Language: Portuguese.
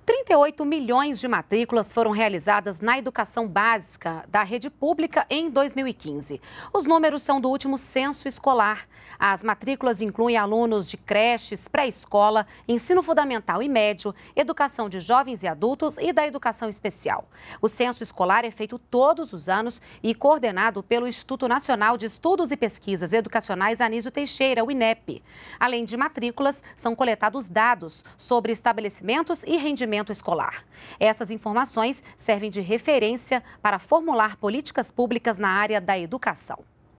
38 milhões de matrículas foram realizadas na educação básica da rede pública em 2015. Os números são do último censo escolar. As matrículas incluem alunos de creches, pré-escola, ensino fundamental e médio, educação de jovens e adultos e da educação especial. O censo escolar é feito todos os anos e coordenado pelo Instituto Nacional de Estudos e Pesquisas Educacionais Anísio Teixeira, o INEP. Além de matrículas, são coletados dados sobre estabelecimentos e rendimentos escolar. Essas informações servem de referência para formular políticas públicas na área da educação.